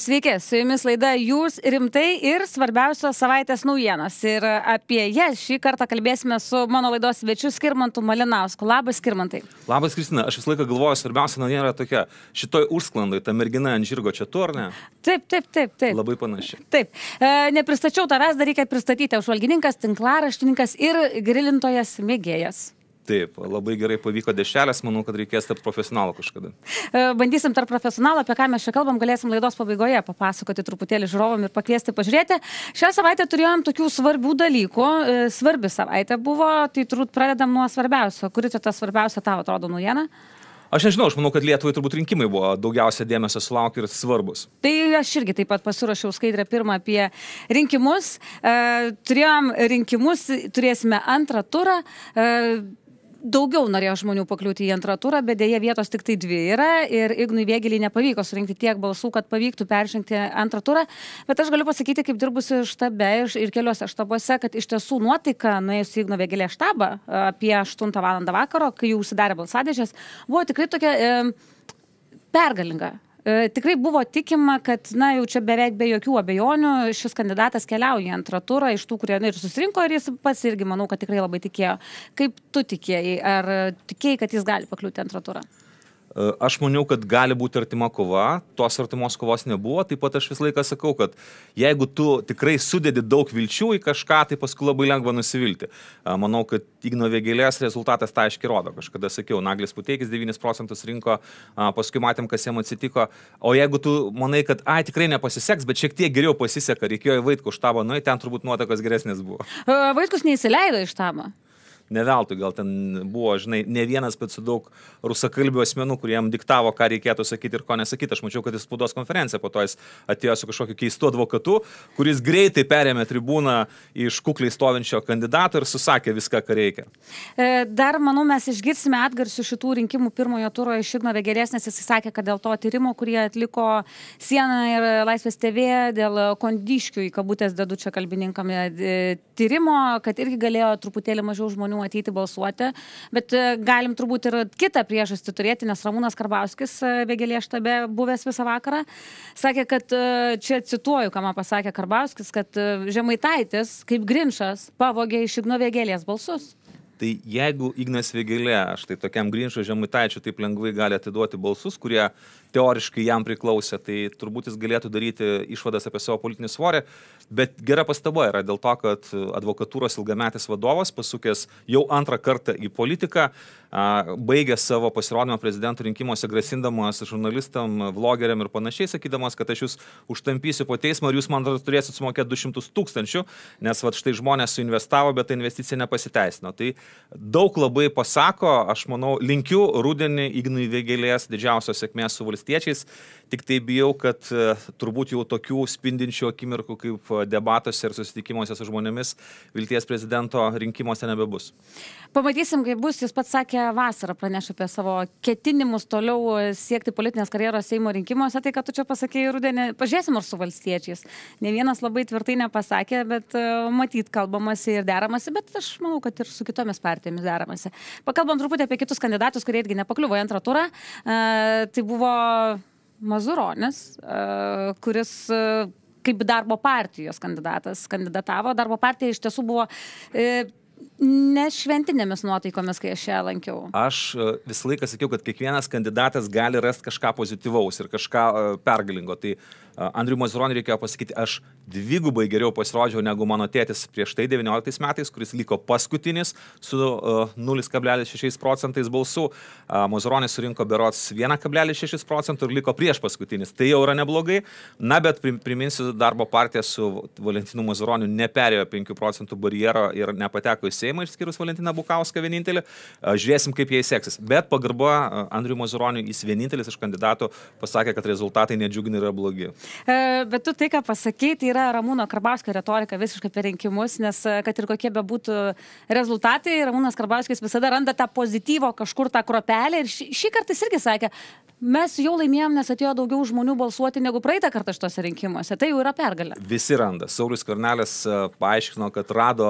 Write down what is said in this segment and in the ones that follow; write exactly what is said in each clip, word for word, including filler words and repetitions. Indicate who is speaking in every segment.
Speaker 1: Sveiki, su jumis laida Jūs rimtai ir svarbiausios savaitės naujienos. Ir apie jas šį kartą kalbėsime su mano laidos svečiu Skirmantu Malinausku. Labas, Skirmantai.
Speaker 2: Labas, Kristina. Aš visą laiką galvoju, svarbiausia naujiena yra tokia, šitoj užsklandai, ta mergina ant žirgo čia tu, ar ne?
Speaker 1: Taip, taip, taip, taip.
Speaker 2: Labai panaši.
Speaker 1: Taip. E, nepristačiau tavęs, dar reikia pristatyti. Apžvalgininkas, tinklaraštininkas ir grilintojas mėgėjas.
Speaker 2: Taip, labai gerai pavyko dešelės, manau, kad reikės tarp profesionalų kažkada.
Speaker 1: Bandysim tarp profesionalų, apie ką mes čia kalbam, galėsim laidos pabaigoje papasakoti truputėlį žiūrovam ir pakviesti pažiūrėti. Šią savaitę turėjom tokių svarbių dalykų, svarbi savaitė buvo, tai turbūt pradedam nuo svarbiausio. Kuri čia ta svarbiausia tavo atrodo naujiena?
Speaker 2: Aš nežinau, aš manau, kad Lietuvai turbūt rinkimai buvo daugiausia dėmesio sulaukė ir svarbus.
Speaker 1: Tai aš irgi taip pat pasiruošiau skaidrę pirmą apie rinkimus. E, turėjom rinkimus, turėsime antrą turą. E, Daugiau norėjo žmonių pakliūti į antrą turą, bet dėja vietos tik tai dvi yra ir Ignui Vėgėlei nepavyko surinkti tiek balsų, kad pavyktų peržengti antrą turą. Bet aš galiu pasakyti, kaip dirbusi štabe ir keliuose štabuose, kad iš tiesų nuotaika nuėjus į Igno Vėgėlės štabą apie aštuntą valandą vakaro, kai jau užsidarė balsadėžės, buvo tikrai tokia e, pergalinga. E, tikrai buvo tikima, kad na, jau čia beveik be jokių abejonių šis kandidatas keliauja į antrą turą iš tų, kurie na, ir susirinko ir jis pats irgi manau, kad tikrai labai tikėjo. Kaip tu tikėjai? Ar tikėjai, kad jis gali pakliūti antrą turą?
Speaker 2: Aš maniau, kad gali būti artima kova, tos artimos kovos nebuvo, taip pat aš visą laiką sakau, kad jeigu tu tikrai sudedi daug vilčių į kažką, tai paskui labai lengva nusivilti. Manau, kad Igno Vėgėlės rezultatas tą aiškiai rodo. Kažkada sakiau, Naglis Puteikis devynis procentus rinko, paskui matėm, kas jam atsitiko. O jeigu tu manai, kad ai, tikrai nepasiseks, bet šiek tiek geriau pasiseka, reikėjo į Vaitkų štabą, nu, ten turbūt nuotakos geresnės buvo.
Speaker 1: Vaitkus neįsileido iš štabą.
Speaker 2: Ne veltui, gal ten buvo, žinai, ne vienas, bet su daug rusakalbių asmenų, kurie jam diktavo, ką reikėtų sakyti ir ko nesakyti. Aš mačiau, kad jis spaudos konferenciją, po to jis atėjo su kažkokiu keistu advokatu, kuris greitai perėmė tribūną iš kukliai stovinčio kandidato ir susakė viską, ką reikia.
Speaker 1: Dar, manau, mes išgirsime atgarsių šitų rinkimų pirmojo turo iš Igno Vėgėlės, nes jis sakė, kad dėl to tyrimo, kurį atliko Siena ir Laisvės T V, dėl kondiškių į kabutės dedu čia kalbininkam tyrimo, kad irgi galėjo truputėlį mažiau žmonių ateiti balsuoti, bet galim turbūt ir kitą priežastį turėti, nes Ramūnas Karbauskis Vėgėlės štabe buvęs visą vakarą sakė, kad čia cituoju, ką man pasakė Karbauskis, kad Žemaitaitis kaip Grinčas pavogė iš Igno Vėgėlės balsus.
Speaker 2: Tai jeigu Ignas Vėgėlė, štai tokiam Grinčo Žemaitaičiui taip lengvai gali atiduoti balsus, kurie teoriškai jam priklausė, tai turbūt jis galėtų daryti išvadas apie savo politinį svorį, bet gera pastaba yra dėl to, kad advokatūros ilgametis vadovas, pasukęs jau antrą kartą į politiką, baigė savo pasirodymą prezidento rinkimuose grasindamas žurnalistam, vlogeriam ir panašiai, sakydamas, kad aš jūs užtampysiu po teismą ir jūs man turėsit sumokėti du šimtus tūkstančių, nes vat štai žmonės suinvestavo, bet ta investicija nepasiteisino. Tai daug labai pasako, aš manau, linkiu rudenį Ignui Vėgėlės didžiausios sėkmės su valstiečiais, tik tai bijau, kad turbūt jau tokių spindinčių akimirkų kaip debatuose ir susitikimuose su žmonėmis vilties prezidento rinkimuose nebebus.
Speaker 1: Pamatysim, kaip bus. Jis pats sakė vasarą praneš apie savo ketinimus toliau siekti politinės karjeros Seimo rinkimuose, tai kad tu čia pasakėjai rudenį, pažiūrėsim ar su valstiečiais. Ne vienas labai tvirtai nepasakė, bet matyt kalbamasi ir deramasi, bet aš manau, kad ir su kitomis partijomis deramasi. Pakalbam truputį apie kitus kandidatus, kurie irgi nepakliuvo į antrą turą. Tai buvo Mazuronis, kuris kaip darbo partijos kandidatas kandidatavo. Darbo partija iš tiesų buvo ne šventinėmis nuotaikomis, kai aš ją lankiau.
Speaker 2: Aš visą laiką sakiau, kad kiekvienas kandidatas gali rasti kažką pozityvaus ir kažką pergalingo. Tai Andriui Mazuroniui reikėjo pasakyti, aš dvigubai geriau pasirodžiau negu mano tėtis prieš tai devynioliktais metais, kuris liko paskutinis su uh, nulis kablelis šeši procentais balsų. Uh, Mazuronis surinko berods vienas kablelis šeši procentų ir liko prieš paskutinis. Tai jau yra neblogai. Na, bet priminsiu, darbo partija su Valentinu Mazuroniu neperėjo penkių procentų barjero ir nepateko į Seimą, išskyrus Valentiną Bukauską vienintelį. Uh, žiūrėsim, kaip jai seksis. Bet pagarba uh, Andriui Mazuroniui, jis vienintelis iš kandidatų pasakė, kad rezultatai nedžiugina yra blogi.
Speaker 1: Bet tu tai, ką pasakei, tai yra Ramūno Karbauskio retorika visiškai per rinkimus, nes kad ir kokie bebūtų rezultatai, Ramūnas Karbauskis visada randa tą pozityvo kažkur tą kropelę ir šį, šį kartą jis irgi sakė, mes jau laimėjom, nes atėjo daugiau žmonių balsuoti negu praeitą kartą šitose rinkimuose. Tai jau yra pergalė.
Speaker 2: Visi randa. Saulius Skvernelis paaiškino, kad rado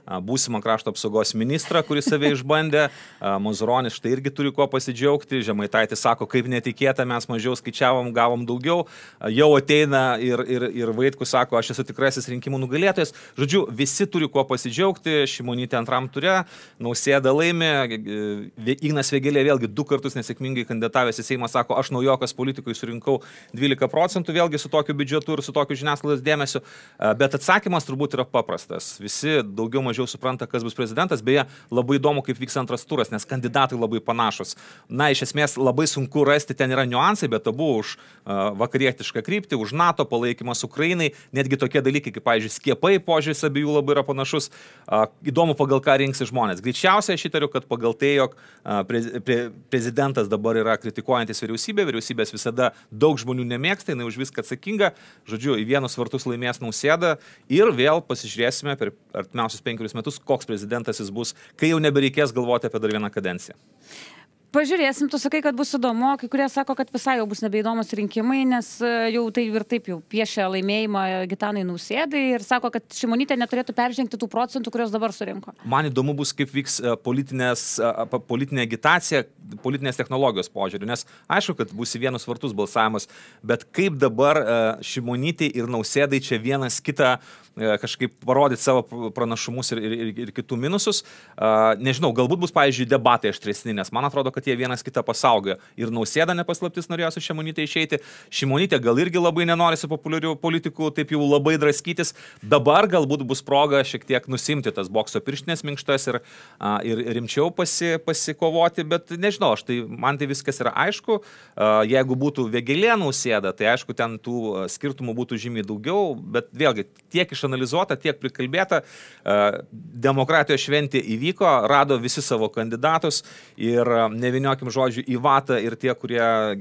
Speaker 2: būsimą krašto apsaugos ministrą, kuris save išbandė, Mazuronis štai irgi turi kuo pasidžiaugti, Žemaitaitis sako, kaip netikėta, mes mažiau skaičiavom, gavom daugiau, jau ateina ir, ir, ir Vaitkus sako, aš esu tikrasis rinkimų nugalėtojas. Žodžiu, visi turi kuo pasidžiaugti, Šimonytė antram ture, Nausėda laimė, Ignas Vėgėlė vėlgi du kartus nesėkmingai kandidatavęs į Seimą sako, aš naujokas politikui surinkau dvylika procentų, vėlgi su tokiu biudžetu ir su tokiu žiniasklaidos dėmesiu, bet atsakymas turbūt yra paprastas. Visi daugiau mažiau supranta, kas bus prezidentas, beje, labai įdomu, kaip vyks antras turas, nes kandidatai labai panašus. Na, iš esmės labai sunku rasti, ten yra niuansai, bet abu už uh, vakarietišką kryptį, už NATO palaikymas Ukrainai, netgi tokie dalykai, kaip, pavyzdžiui, skiepai, požiūris abiejų labai yra panašus. Uh, įdomu, pagal ką rinksi žmonės. Greičiausiai aš įtariu, kad pagal tai, jog uh, pre, pre, prezidentas dabar yra kritikuojantis vyriausybė, vyriausybės visada daug žmonių nemėgsta, jinai už viską atsakinga, žodžiu, į vienus vartus laimės Nausėda ir vėl pasižiūrėsime per artimiausius penkerius metus, koks prezidentas jis bus, kai jau nebereikės galvoti apie dar vieną kadenciją.
Speaker 1: Pažiūrėsim, tu sakai, kad bus įdomu, kai kurie sako, kad visai jau bus nebeįdomus rinkimai, nes jau tai ir taip jau piešia laimėjimą Gitanai Nausėdai ir sako, kad Šimonytė neturėtų peržengti tų procentų, kurios dabar surinko.
Speaker 2: Man įdomu bus, kaip vyks politinė agitacija, politinės technologijos požiūriu, nes aišku, kad bus į vienus vartus balsavimas, bet kaip dabar Šimonytė ir Nausėdai čia vienas kitą kažkaip parodyti savo pranašumus ir, ir, ir kitų minusus. Nežinau, galbūt bus, pavyzdžiui, debatai aštresni, nes man atrodo, kad jie vienas kitą pasaugoja. Ir Nausėda nepaslaptis norėjo su Šimonytė išeiti. Šimonytė gal irgi labai nenori su populiarių politikų taip jau labai draskytis. Dabar galbūt bus proga šiek tiek nusimti tas bokso pirštinės minkštas ir, ir rimčiau pasi, pasikovoti, bet nežinau, aš tai, man tai viskas yra aišku. Jeigu būtų Vėgėlė Nausėda, tai aišku, ten tų skirtumų būtų žymiai daugiau, bet vėlgi tiek išanalizuota, tiek prikalbėta. Demokratijos šventė įvyko, rado visi savo kandidatus ir nevyniokim žodžių į vatą ir tie, kurie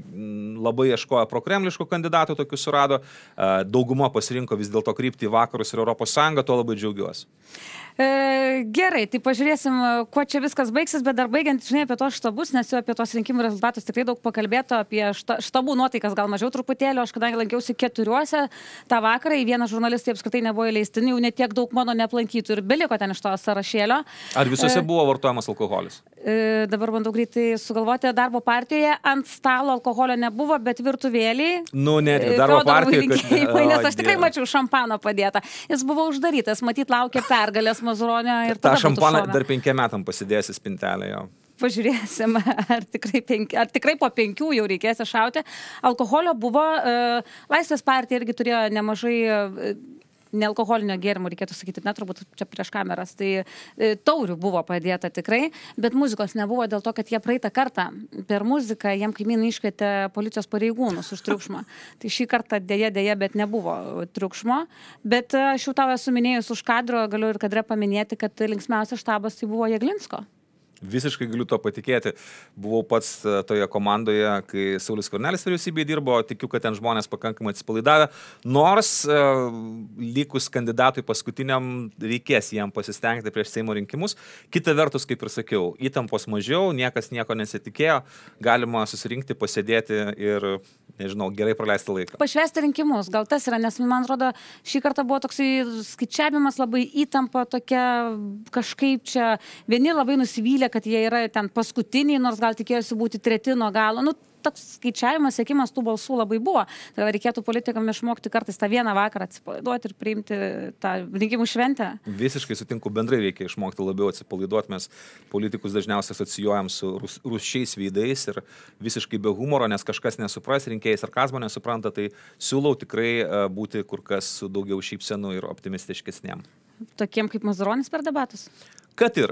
Speaker 2: labai ieškojo prokremliškų kandidatų, tokių surado, dauguma pasirinko vis dėlto krypti į vakarus ir Europos Sąjungą, to labai džiaugiuosi.
Speaker 1: E, gerai, tai pažiūrėsim, kuo čia viskas baigsis, bet dar baigiant, žinai, apie tos štabus, nes jau apie tos rinkimų rezultatus tikrai daug pakalbėto, apie šta, štabų nuotaikas gal mažiau truputėlį, aš kadangi lankiausi keturiuose tą vakarą, į vieną žurnalistai apskritai nebuvo įleistini, jau netiek daug mano neaplankytų ir beliko ten iš to sąrašėlio.
Speaker 2: Ar visose e, buvo vartojamas alkoholis?
Speaker 1: E, dabar bandau greitai sugalvoti, darbo partijoje ant stalo alkoholio nebuvo, bet virtuvėliai.
Speaker 2: Nu, ne, darbo partijoje.
Speaker 1: Kad... Nes aš tikrai mačiau šampano padėtą. Jis buvo uždarytas, matyt, laukia pergalės Mazuronio ir tada
Speaker 2: tą šampaną dar penkiem metam pasidėsi spintelę jo.
Speaker 1: Pažiūrėsim, ar tikrai, penki, ar tikrai po penkių jau reikės iššauti. Alkoholio buvo, uh, Laisvės partija irgi turėjo nemažai uh, nealkoholinio gėrimo, reikėtų sakyti, net turbūt čia prieš kameras, tai e, taurių buvo padėta tikrai, bet muzikos nebuvo dėl to, kad jie praeitą kartą per muziką jiem kaimynai iškvietė policijos pareigūnus už triukšmą. Tai šį kartą dėja, dėja, bet nebuvo triukšmo, bet aš jau tau esu minėjus už kadro, galiu ir kadre paminėti, kad linksmiausias štabas tai buvo Jaglinsko.
Speaker 2: Visiškai galiu to patikėti. Buvau pats toje komandoje, kai Saulius Skvernelis vyriausybėje dirbo, tikiu, kad ten žmonės pakankamai atsipalaidavę. Nors uh, likus kandidatui paskutiniam reikės jam pasistengti prieš Seimo rinkimus. Kita vertus, kaip ir sakiau, įtampos mažiau, niekas nieko nesitikėjo, galima susirinkti, pasėdėti ir, nežinau, gerai praleisti laiką.
Speaker 1: Pašvęsti rinkimus, gal tas yra, nes man atrodo, šį kartą buvo toksai skaičiavimas, labai įtampa tokia kažkaip čia, vieni labai nusivylė, kad jie yra ten paskutiniai, nors gal tikėjosi būti treti nuo galo. Nu, toks skaičiavimas, siekimas tų balsų labai buvo. Tai reikėtų politikam išmokti kartais tą vieną vakarą atsipalaiduoti ir priimti tą rinkimų šventę.
Speaker 2: Visiškai sutinku, bendrai reikia išmokti labiau atsipalaiduoti. Mes politikus dažniausiai asocijuojam su rus, rusšiais veidais ir visiškai be humoro, nes kažkas nesupras, rinkėjai sarkazmo nesupranta, tai siūlau tikrai būti kur kas su daugiau šypsenų ir optimistiškesnėm.
Speaker 1: Tokiem kaip Mazuronis per debatus?
Speaker 2: Kad ir.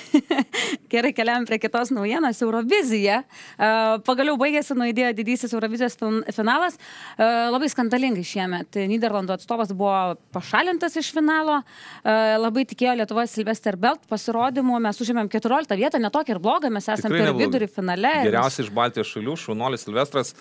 Speaker 1: Gerai, keliam prie kitos naujienos. Eurovizija. Pagaliau baigėsi, nuaidėjo didysis Eurovizijos finalas. Labai skandalingai šiemet. Nyderlandų atstovas buvo pašalintas iš finalo. Labai tikėjo Lietuvos Silvester Belt pasirodymu. Mes užėmėm keturioliktą vietą, netokia ir bloga. Mes esame per vidurį finale.
Speaker 2: Geriausiai iš Baltijos šalių, šaunuolis Silvestras.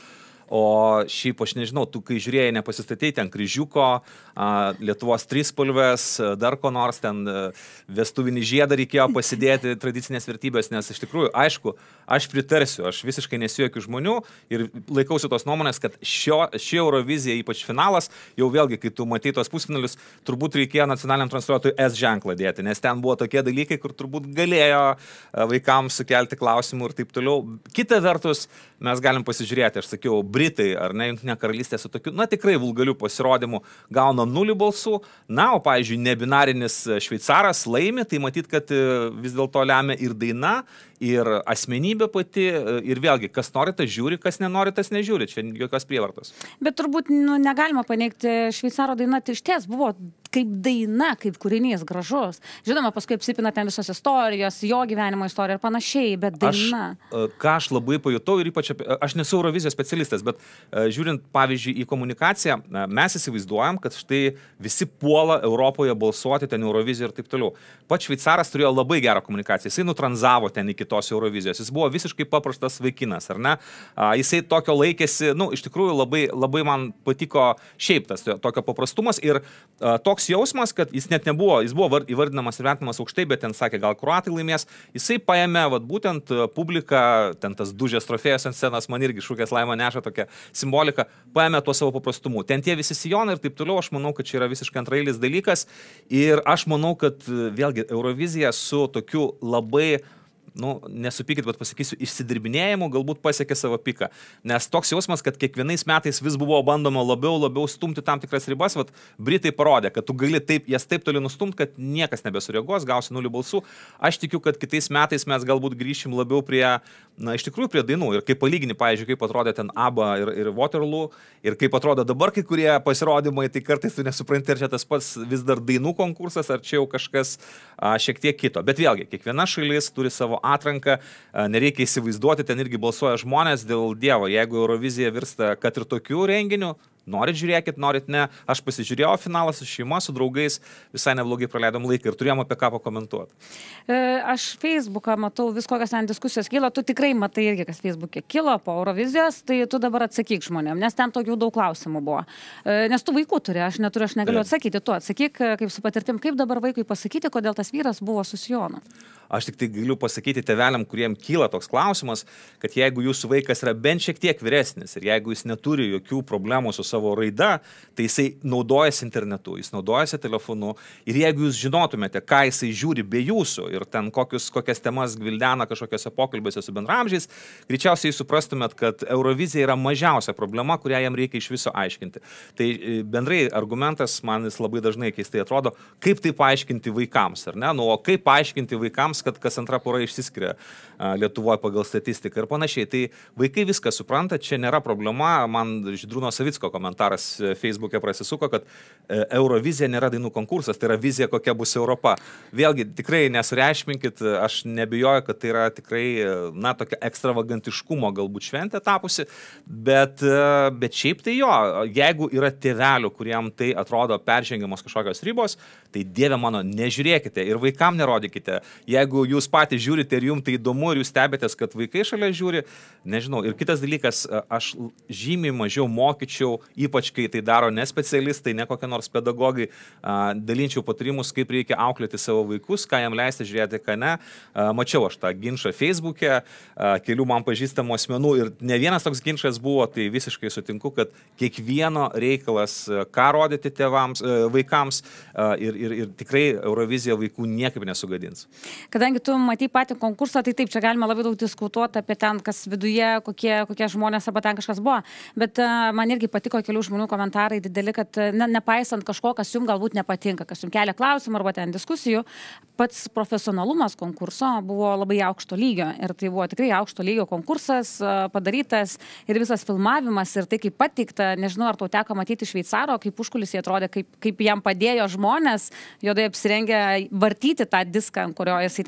Speaker 2: o šiaip aš nežinau, tu kai žiūrėjai, nepasistatei ten kryžiuko, a, Lietuvos trispalvės, dar ko nors ten vestuvinį žiedą reikėjo pasidėti, tradicinės vertybės, nes iš tikrųjų, aišku, aš pritarsiu, aš visiškai nesijuokiu žmonių ir laikausi tos nuomonės, kad šio, ši Eurovizija, ypač finalas, jau vėlgi, kai tu matei tos pusfinalius, turbūt reikėjo nacionaliniam transliuotojui S ženklą dėti, nes ten buvo tokie dalykai, kur turbūt galėjo vaikams sukelti klausimų ir taip toliau. Kita vertus, mes galim pasižiūrėti, aš sakiau, Britai ar ne, Jungtinė karalystė su tokiu, na tikrai vulgarių pasirodymų gauna nulį balsų, na, o pavyzdžiui, nebinarinis šveicaras laimi, tai matyt, kad vis dėlto lemia ir daina, ir asmenybė pati, ir vėlgi, kas nori, tas žiūri, kas nenori, tas nežiūri, čia jokios prievartos.
Speaker 1: Bet turbūt nu, negalima paneigti, šveicaro daina tai išties buvo kaip daina, kaip kūrinys gražus. Žinoma, paskui apsipina ten visos istorijos, jo gyvenimo istorija ir panašiai, bet daina.
Speaker 2: Aš, ką aš labai pajutau ir ypač, apie, aš nesu Eurovizijos specialistas, bet žiūrint, pavyzdžiui, į komunikaciją, mes įsivaizduojam, kad štai visi puola Europoje balsuoti ten Euroviziją ir taip toliau. Pats šveicaras turėjo labai gerą komunikaciją, jisai nutranzavo ten iki tos Eurovizijos, jis buvo visiškai paprastas vaikinas, ar ne? Jisai tokio laikėsi, nu, iš tikrųjų labai, labai man patiko šiaip tas tokio paprastumas ir toks jausmas, kad jis net nebuvo, jis buvo įvardinamas ir vertinamas aukštai, bet ten sakė, gal kroatai laimės, jisai paėmė, vat, būtent publiką, ten tas dužės trofėjas ant scenos, man irgi šūkės laima neša tokią simboliką, paėmė tuo savo paprastumu. Ten tie visi sijonai ir taip toliau, aš manau, kad čia yra visiškai antrailis dalykas ir aš manau, kad vėlgi Eurovizija su tokiu labai, nu, nesupykit, bet pasakysiu, išsidirbinėjimu galbūt pasiekė savo piką. Nes toks jausmas, kad kiekvienais metais vis buvo bandoma labiau, labiau stumti tam tikras ribas, vat Britai parodė, kad tu gali taip, jas taip toli nustumti, kad niekas nebesureaguos, gausi nulį balsų. Aš tikiu, kad kitais metais mes galbūt grįšim labiau prie, na, iš tikrųjų prie dainų. Ir kaip palygini, pavyzdžiui, kaip atrodė ten ABBA ir, ir Waterloo, ir kaip atrodo dabar kai kurie pasirodymai, tai kartais tu nesupranti, ar čia tas pats vis dar dainų konkursas, ar čia jau kažkas a, šiek tiek kito. Bet vėlgi, kiekviena šalis turi savo atranką, nereikia įsivaizduoti, ten irgi balsuoja žmonės dėl Dievo. Jeigu Eurovizija virsta kad ir tokių renginių, norit žiūrėkit, norit ne, aš pasižiūrėjau finalą su šeima, su draugais, visai neblogai praleidom laiką ir turėjom apie ką pakomentuoti.
Speaker 1: Aš Facebooką matau, vis kokios ten diskusijos kilo, tu tikrai matai irgi, kas Facebook'e kilo po Eurovizijos, tai tu dabar atsakyk žmonėm, nes ten tokių daug klausimų buvo. Nes tu vaikų turi, aš neturiu, aš negaliu atsakyti, tu atsakyk, kaip su patirtim, kaip dabar vaikui pasakyti, kodėl tas vyras buvo su sijonu.
Speaker 2: Aš tik tai galiu pasakyti tėveliam, kuriem kyla toks klausimas, kad jeigu jūsų vaikas yra bent šiek tiek vyresnis ir jeigu jis neturi jokių problemų su savo raida, tai jisai naudojasi internetu, jis naudojasi telefonu ir jeigu jūs žinotumėte, ką jisai žiūri be jūsų ir ten kokius, kokias temas gvildena kažkokiose pokalbėse su bendramžiais, greičiausiai suprastumėt, kad Eurovizija yra mažiausia problema, kurią jam reikia iš viso aiškinti. Tai bendrai argumentas man jis labai dažnai keistai atrodo, kaip tai paaiškinti vaikams, ar ne? Nu, o kaip paaiškinti vaikams, kad kas antra pora išsiskiria Lietuvoje pagal statistiką ir panašiai. Tai vaikai viską supranta, čia nėra problema. Man Žydrūno Savicko komentaras Facebook'e prasisuko, kad Eurovizija nėra dainų konkursas, tai yra vizija, kokia bus Europa. Vėlgi, tikrai nesureikšminkit, aš nebijoju, kad tai yra tikrai, na, tokia ekstravagantiškumo galbūt šventė tapusi, bet, bet šiaip tai jo, jeigu yra tėvelių, kuriem tai atrodo peržengiamos kažkokios ribos, tai Dieve mano, nežiūrėkite ir vaikam nerodykite. Jeigu jūs patys žiūrite ir jums tai įdomu ir jūs stebėtės, kad vaikai šalia žiūri, nežinau. Ir kitas dalykas, aš žymiai mažiau mokyčiau, ypač kai tai daro ne specialistai, ne kokie nors pedagogai, dalinčiau patarimus, kaip reikia auklėti savo vaikus, ką jam leisti žiūrėti, ką ne. Mačiau aš tą ginčą Facebook'e, kelių man pažįstamų asmenų ir ne vienas toks ginčas buvo, tai visiškai sutinku, kad kiekvieno reikalas, ką rodyti tėvams, vaikams ir, ir, ir tikrai Eurovizija vaikų niekaip nesugadins.
Speaker 1: Kadangi tu matai patį konkursą, tai taip, čia galima labai daug diskutuoti apie ten, kas viduje, kokie, kokie žmonės arba ten kažkas buvo, bet uh, man irgi patiko kelių žmonių komentarai dideli, kad ne, nepaisant kažko, kas jums galbūt nepatinka, kas jums kelia klausimų arba ten diskusijų, pats profesionalumas konkurso buvo labai aukšto lygio ir tai buvo tikrai aukšto lygio konkursas uh, padarytas ir visas filmavimas ir tai kaip pateikta, nežinau, ar tau teko matyti šveicaro, kaip užkulisiai atrodė, kaip, kaip jam padėjo žmonės, juodai apsirengę vartyti tą diską, ant kurio jisai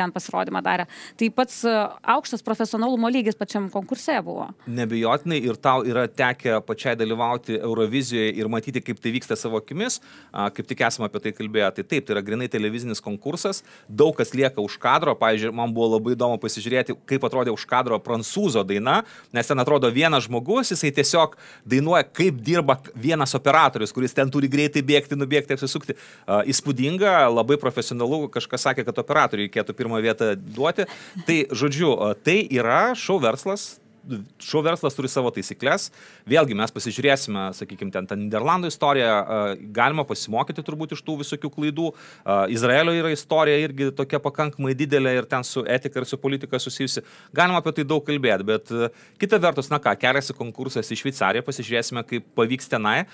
Speaker 1: ten pasirodymą darė. Tai pats aukštas profesionalumo lygis pačiam konkurse buvo.
Speaker 2: Nebijotinai, ir tau yra tekę pačiai dalyvauti Eurovizijoje ir matyti, kaip tai vyksta savo akimis, kaip tik esame apie tai kalbėję. Tai taip, tai yra grinai televizinis konkursas, daug kas lieka už kadro. Pavyzdžiui, man buvo labai įdomu pasižiūrėti, kaip atrodė už kadro prancūzo daina, nes ten atrodo vienas žmogus, jisai tiesiog dainuoja, kaip dirba vienas operatorius, kuris ten turi greitai bėgti, nubėgti, apsisukti. Įspūdinga, labai profesionalu, kažkas sakė, kad operatoriui reikėtų pirmą vietą duoti. Tai, žodžiu, tai yra šou verslas. Šou verslas turi savo taisyklės. Vėlgi mes pasižiūrėsime, sakykime, ten tą Niderlandų istoriją, galima pasimokyti turbūt iš tų visokių klaidų. Izraelio yra istorija irgi tokia pakankamai didelė ir ten su etika ir su politika susijusi. Galima apie tai daug kalbėti, bet kita vertus, na ką, keliasi konkursas į Šveicariją, pasižiūrėsime, kaip pavyks tenai.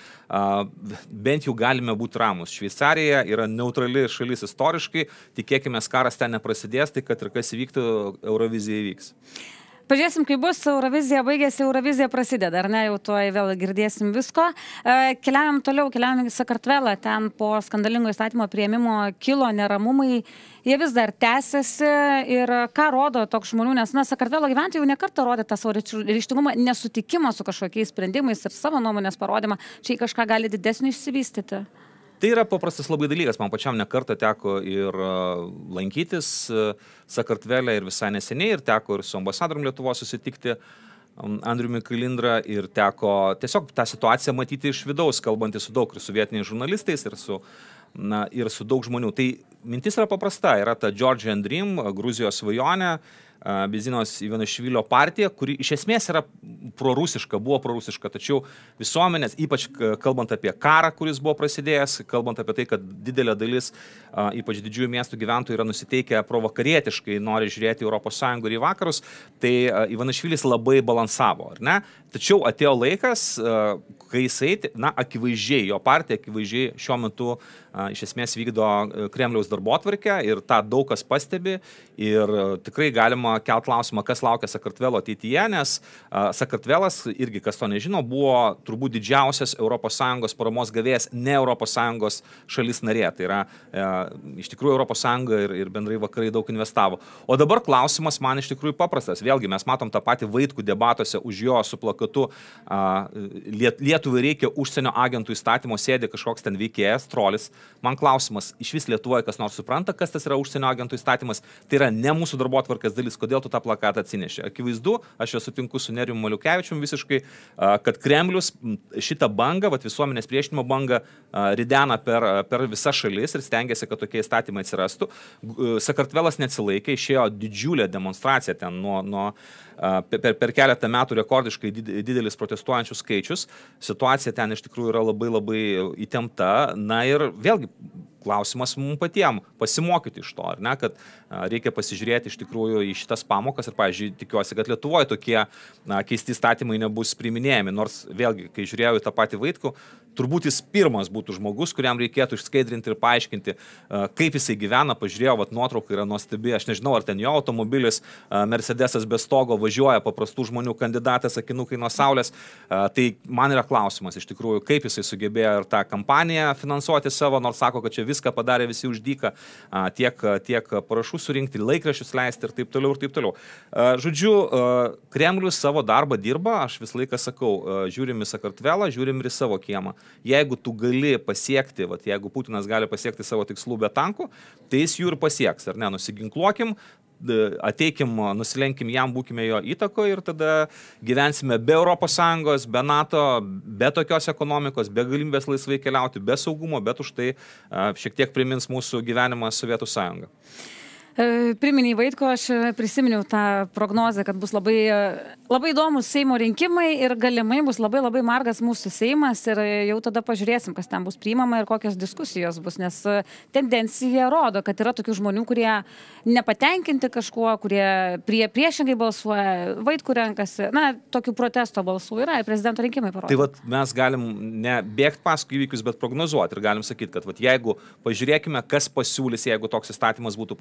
Speaker 2: Bent jau galime būti ramus. Šveicarija yra neutrali šalis istoriškai, tikėkime, karas ten neprasidės, tai kad ir kas įvyktų, Eurovizija įvyks.
Speaker 1: Pažiūrėsim, kai bus, Eurovizija baigėsi, Eurovizija prasideda, ar ne, jau tuoj vėl girdėsim visko. Keliaujam toliau, keliaujam į Sakartvelą, ten po skandalingo įstatymo priėmimo kilo neramumai, jie vis dar tęsiasi ir ką rodo toks žmonių, nes, na, Sakartvelo gyventojai jau nekartą rodė tą savo ryžtingumą, nesutikimą su kažkokiais sprendimais ir savo nuomonės parodymą, čia į kažką gali didesnį išsivystyti.
Speaker 2: Tai yra paprastas labai dalykas, man pačiam nekartą teko ir lankytis Sakartvele ir visai neseniai, ir teko ir su ambasadorium Lietuvos susitikti Andriumi Kalindra, ir teko tiesiog tą situaciją matyti iš vidaus, kalbantys su daug ir su vietiniais žurnalistais, ir su, na, ir su daug žmonių. Tai mintis yra paprasta, yra ta Georgian Dream, Gruzijos svajonė, Bizinos Ivanišvilio partija, kuri iš esmės yra prorusiška, buvo prorusiška, tačiau visuomenės, ypač kalbant apie karą, kuris buvo prasidėjęs, kalbant apie tai, kad didelė dalis, ypač didžiųjų miestų gyventojų yra nusiteikę provakarietiškai, nori žiūrėti Europos Sąjungą ir į vakarus, tai Ivanišvilis labai balansavo, ar ne? Tačiau atėjo laikas, kai jisai, na, akivaizdžiai, jo partija akivaizdžiai šiuo metu iš esmės vykdo Kremliaus darbotvarkę ir tą daug kas pastebi ir tikrai galima kelt klausimą, kas laukia Sakartvelo ateityje, nes Sakartvelas, irgi kas to nežino, buvo turbūt didžiausias Europos Sąjungos paramos gavėjas ne Europos Sąjungos šalis narė. Tai yra, e, iš tikrųjų Europos Sąjunga ir, ir bendrai vakarai daug investavo. O dabar klausimas man iš tikrųjų paprastas. Vėlgi mes matom tą patį Vaitkų debatuose už jo su plakatu a, Liet, Lietuvai reikia užsienio agentų įstatymo, sėdi kažkoks ten veikėjas, trolis. Man klausimas, iš vis Lietuvoje kas nors supranta, kas tas yra užsienio agentų įstatymas, tai yra ne mūsų darbotvarkės dalis, kodėl tu tą plakatą atsinešė. Akivaizdu, aš jau sutinku su Nerijumi Maliukevičiumi visiškai, kad Kremlius šitą bangą, vat visuomenės priešinimo bangą, ridena per, per visas šalis ir stengiasi, kad tokie įstatymai atsirastų. Sakartvelas neatsilaikė, išėjo didžiulė demonstracija ten nuo, nuo per, per keletą metų rekordiškai didelis protestuojančių skaičius. Situacija ten iš tikrųjų yra labai labai įtempta. Na ir vėlgi klausimas mums patiems pasimokyti iš to, ar ne, kad a, reikia pasižiūrėti iš tikrųjų į šitas pamokas ir, pavyzdžiui, tikiuosi, kad Lietuvoje tokie na, keisti įstatymai nebus priiminėjami, nors vėlgi, kai žiūrėjau į tą patį Vaitkų, turbūt jis pirmas būtų žmogus, kuriam reikėtų išskaidrinti ir paaiškinti, a, kaip jisai gyvena, pažiūrėjau, vat nuotrauka yra nuostabi, aš nežinau, ar ten jo automobilis, a, Mercedesas be stogo važiuoja, paprastų žmonių kandidatas, akinukai nuo saulės, a, tai man yra klausimas iš tikrųjų, kaip jisai sugebėjo ir tą kampaniją finansuoti savo, nors sako, kad čia viską padarė visi už dyką, tiek, tiek parašų surinkti, laikraščius leisti ir taip toliau ir taip toliau. Žodžiu, Kremlius savo darbą dirba, aš visą laiką sakau, žiūrim į Sakartvelą, žiūrim ir į savo kiemą. Jeigu tu gali pasiekti, vat, jeigu Putinas gali pasiekti savo tikslų be tankų, tai jis jų ir pasieks, ar ne, nusiginkluokim, ateikim, nusilenkim jam, būkime jo įtako ir tada gyvensime be Europos Sąjungos, be NATO, be tokios ekonomikos, be galimybės laisvai keliauti, be saugumo, bet už tai šiek tiek primins mūsų gyvenimą Sovietų Sąjungą.
Speaker 1: Priminėjai Vaitkų, aš prisiminiau tą prognozę, kad bus labai, labai įdomus Seimo rinkimai ir galimai bus labai labai margas mūsų Seimas ir jau tada pažiūrėsim, kas ten bus priimama ir kokios diskusijos bus, nes tendencija rodo, kad yra tokių žmonių, kurie nepatenkinti kažkuo, kurie prie, priešingai balsuoja, Vaitkų renkasi, na, tokių protesto balsų yra ir prezidento rinkimai parodo.
Speaker 2: Tai vat mes galim ne bėgti paskui įvykius, bet prognozuoti ir galim sakyti, kad vat jeigu pažiūrėkime, kas pasiūlys, jeigu toks įstatymas būtų pasiūlytas.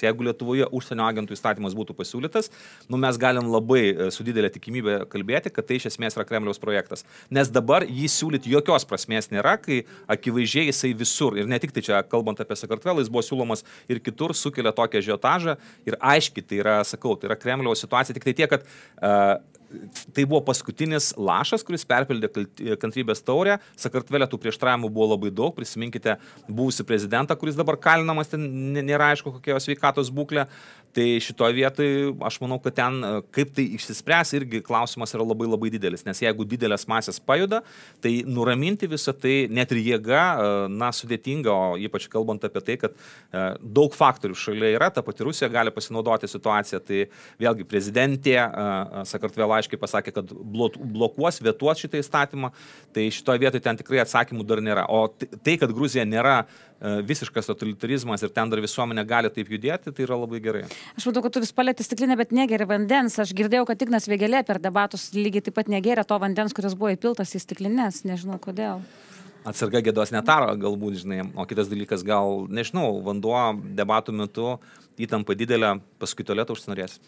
Speaker 2: jeigu Lietuvoje užsienio agentų įstatymas būtų pasiūlytas, nu, mes galim labai su didelė tikimybė kalbėti, kad tai iš esmės yra Kremliaus projektas. Nes dabar jį siūlyti jokios prasmės nėra, kai akivaizdžiai jisai visur, ir ne tik tai čia kalbant apie Sakartvelą, jis buvo siūlomas ir kitur, sukelia tokią žiotažą ir aiškiai tai yra, sakau, tai yra Kremliaus situacija, tik tai tiek, kad uh, tai buvo paskutinis lašas, kuris perpildė kantrybės taurę. Sakartvele tų prieštaravimų buvo labai daug. Prisiminkite buvusį prezidentą, kuris dabar kalinamas, ten nėra aišku, kokia jo sveikatos būklė. Tai šitoje vietoje aš manau, kad ten kaip tai išsispręs, irgi klausimas yra labai labai didelis. Nes jeigu didelės masės pajuda, tai nuraminti visą tai net ir jėga, na, sudėtinga, o ypač kalbant apie tai, kad daug faktorių šalia yra, ta pati Rusija gali pasinaudoti situaciją. Tai vėlgi prezidentė Sakartvelo aiškiai pasakė, kad blokuos, vetuos šitą įstatymą, tai šitoje vietoje ten tikrai atsakymų dar nėra. O tai, kad Gruzija nėra visiškas totalitarizmas ir ten dar visuomenė gali taip judėti, tai yra labai gerai.
Speaker 1: Aš matau, kad tu vis palėti stiklinę, bet negeri vandens. Aš girdėjau, kad Ignas Vėgėlė per debatus lygiai taip pat negeria to vandens, kuris buvo įpiltas į stiklinės. Nežinau, kodėl.
Speaker 2: Atsarga gėdos netaro, galbūt, žinai. O kitas dalykas, gal, nežinau, vanduo debatų metu įtampa didelė, paskui tualetą užsinorės.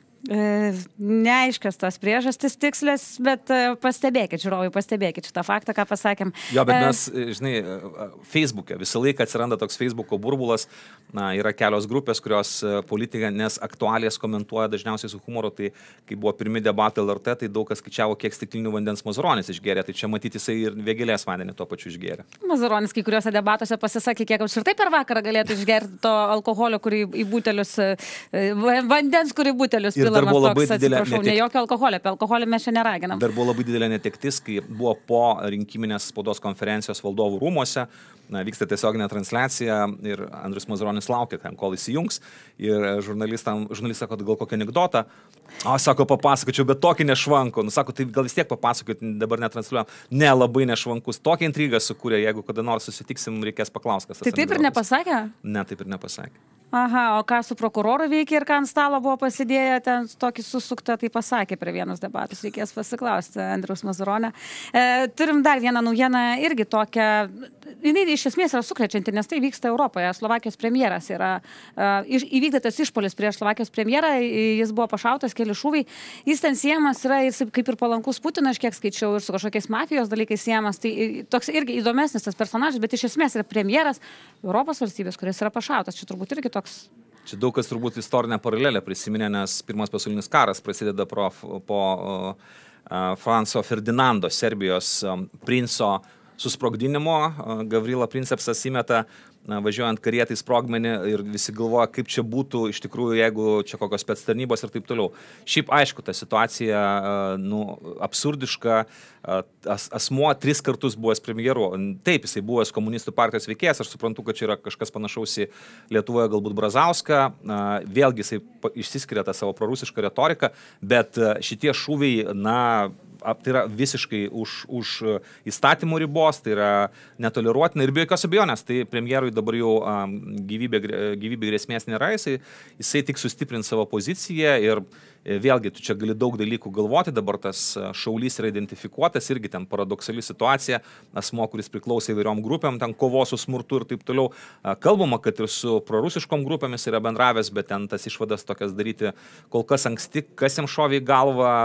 Speaker 1: E, neaiškas tos priežastis tikslės, bet pastebėkit, žiūrovai, pastebėkit šitą faktą, ką pasakėm.
Speaker 2: Jo, bet mes, žinai, Facebook'e visą laiką atsiranda toks Facebook'o burbulas, na, yra kelios grupės, kurios politinės aktualijas komentuoja dažniausiai su humoru, tai kai buvo pirmi debatai L R T, tai daug kas skaičiavo, kiek stiklinių vandens Mazuronis išgėrė, tai čia matyti jisai ir Vėgėlės vandenį tuo pačiu išgėrė. Mazuronis
Speaker 1: kai kuriuose debatuose pasisakė, kiek apskritai per vakarą galėtų išgerti to alkoholio, kurį į butelius, vandens, kurį butelius pila.
Speaker 2: Dar buvo labai
Speaker 1: toks,
Speaker 2: didelė
Speaker 1: netek... ne jokio alkoholio, apie alkoholį mes čia neraginam.
Speaker 2: Dar buvo labai didelė netektis, kai buvo po rinkiminės spaudos konferencijos valdovų rūmuose, na, vyksta tiesioginė transliacija ir Andrius Mazuronis laukia, kol įsijungs, ir žurnalistam, žurnalistas sako, gal kokią anekdotą, o, sako, papasakočiau, bet tokį nešvankų, nu, sako, tai gal vis tiek papasakot, dabar netransliuojam, ne, labai nešvankus, tokią intrigą sukūrė, jeigu kada nors susitiksim, reikės paklausti, kas tas.
Speaker 1: Tai taip ir nepasakė?
Speaker 2: Ne, taip ir nepasakė.
Speaker 1: Aha, o ką su prokuroru veikia ir ką ant stalo buvo pasidėję, ten tokį susuktą, tai pasakė prie vienus debatus, reikės pasiklausti Andriaus Mazuronio. E, turim dar vieną naujieną, irgi tokią, jinai iš esmės yra sukrečianti, nes tai vyksta Europoje. Slovakijos premjeras yra e, įvykdytas išpolis prieš Slovakijos premjerą, jis buvo pašautas, keli šūviai, jis ten siejamas yra, jis kaip ir palankus Putino, aš kiek skaičiau, ir su kažkokiais mafijos dalykais siejamas, tai toks irgi įdomesnis tas personažas, bet iš esmės yra premjeras Europos valstybės, kuris yra pašautas, čia turbūt irgi toks.
Speaker 2: Čia daug kas turbūt istorinę paralelę prisiminė, nes pirmas pasaulinis karas prasideda pro, po uh, Franco Ferdinando, Serbijos um, princo susprogdinimo. Uh, Gavrila Princepsas įmeta na, važiuojant karietai sprogmenį ir visi galvoja, kaip čia būtų iš tikrųjų, jeigu čia kokios spec tarnybos ir taip toliau. Šiaip aišku, ta situacija nu, absurdiška, As, asmuo tris kartus buvęs premjeru. Taip, jisai buvęs komunistų partijos veikėjas, aš suprantu, kad čia yra kažkas panašaus į Lietuvoje galbūt Brazauską, vėlgi jisai išsiskiria tą savo prorusišką retoriką, bet šitie šūviai, na, tai yra visiškai už, už įstatymų ribos, tai yra netoleruotina ir be jokios abejonės, tai premjerui dabar jau um, gyvybė, gyvybė grėsmės nėra, jisai, jisai tik sustiprins savo poziciją ir vėlgi, tu čia gali daug dalykų galvoti, dabar tas šaulys yra identifikuotas, irgi ten paradoksali situacija, asmo, kuris priklauso įvairiom grupėm, ten kovos su smurtu ir taip toliau. Kalbama, kad ir su prorusiškom grupėmis yra bendravęs, bet ten tas išvadas tokias daryti kol kas anksti, kas jam šovė į galvą,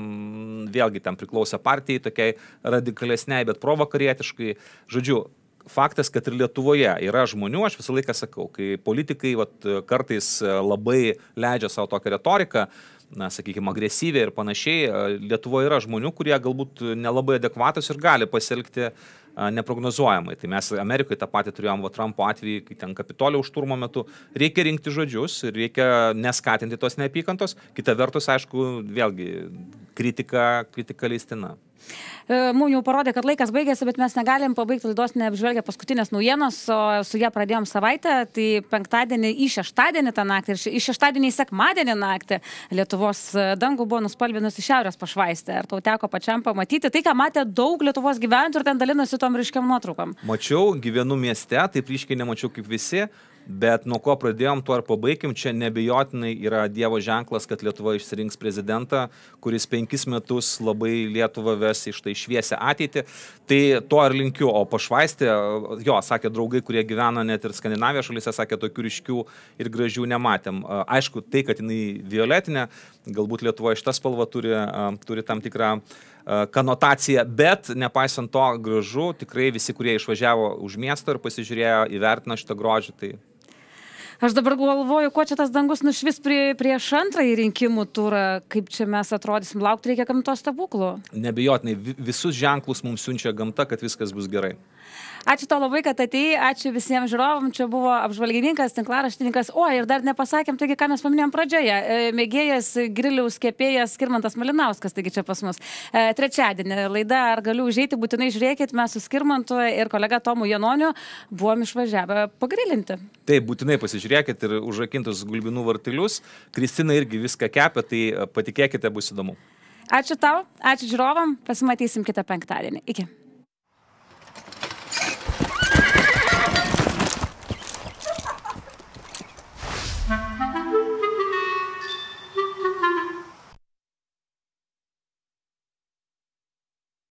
Speaker 2: vėlgi ten priklauso partijai, tokiai radikalesniai, bet provakarietiškai. Žodžiu, faktas, kad ir Lietuvoje yra žmonių, aš visą laiką sakau, kai politikai vat, kartais labai leidžia savo tokią retoriką, na, sakykime, agresyviai ir panašiai, Lietuvoje yra žmonių, kurie galbūt nelabai adekvatus ir gali pasielgti neprognozuojamai. Tai mes Amerikoje tą patį turėjom va, Trumpo atvejį, kai ten Kapitolijaus šturmo metu. Reikia rinkti žodžius ir reikia neskatinti tos neapykantos. Kita vertus, aišku, vėlgi, kritika, kritika leistina.
Speaker 1: Mums jau parodė, kad laikas baigėsi, bet mes negalim pabaigti laidos neapžvelgę paskutinės naujienos, o su ją pradėjom savaitę, tai penktadienį į šeštadienį tą naktį ir iš šeštadienį į sekmadienį naktį Lietuvos dangų buvo nuspalvinusi šiaurės pašvaistė. Ar tau teko pačiam pamatyti tai, ką matė daug Lietuvos gyventojų ir ten dalinosi tom ryškiam nuotraukom?
Speaker 2: Mačiau, gyvenu mieste, taip ryškiai nemačiau kaip visi. bet nuo ko pradėjom, tuo ir pabaigim. Čia nebejotinai yra Dievo ženklas, kad Lietuva išsirinks prezidentą, kuris penkis metus labai Lietuvą ves iš tai šviesią ateitį. Tai to ir linkiu, o pašvaistė, jo, sakė draugai, kurie gyvena net ir Skandinavijos šalyse, sakė, tokių ryškių ir gražių nematėm. Aišku, tai, kad jinai violetinė, galbūt Lietuva iš tą spalvą turi, turi tam tikrą kanotaciją, bet nepaisant to gražu, tikrai visi, kurie išvažiavo už miesto ir pasižiūrėjo, įvertino šitą grožį, tai
Speaker 1: Aš dabar galvoju, kuo čia tas dangus nušvis prie, prieš antrąjį rinkimų turą, kaip čia mes atrodysim, laukti reikia gamtos stebuklų.
Speaker 2: Nebejotinai, visus ženklus mums siunčia gamta, kad viskas bus gerai.
Speaker 1: Ačiū tau labai, kad atėjai, ačiū visiems žiūrovam, čia buvo apžvalgininkas, tinklaraštininkas, o ir dar nepasakėm, taigi ką mes paminėjom pradžioje, mėgėjas griliaus kepėjas Skirmantas Malinauskas, taigi čia pas mus. Trečiadienį laida Ar galiu užeiti, būtinai žiūrėkit, mes su Skirmantu ir kolega Tomu Janoniu buvom išvažiavę pagrilinti.
Speaker 2: Taip, būtinai pasižiūrėkit ir užrakintus gulbinų vartelius, Kristina irgi viską kepia, tai patikėkite, bus įdomu.
Speaker 1: Ačiū tau, ačiū žiūrovam, pasimatysim kitą penktadienį. Iki.